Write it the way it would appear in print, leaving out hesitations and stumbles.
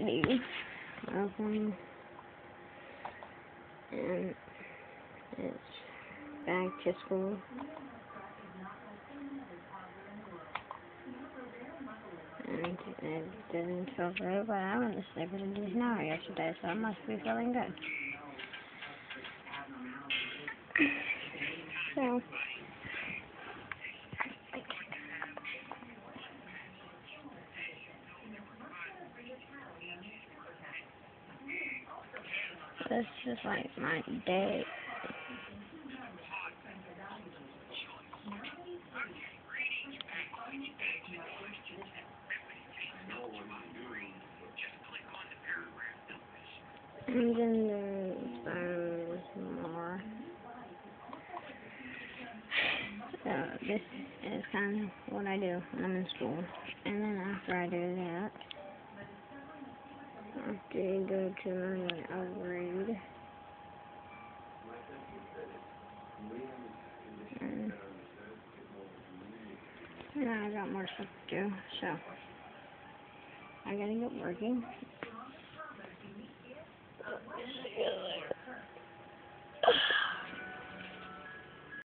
do. Welcome. And it's back to school. And it didn't feel very well. I went to sleep at a decent hour yesterday, so I must be feeling good. So, this is like my day. I'm gonna do more. So this is kind of what I do when I'm in school. And then after I do that, I have to go to a read. And I got more stuff to do, so I gotta get working.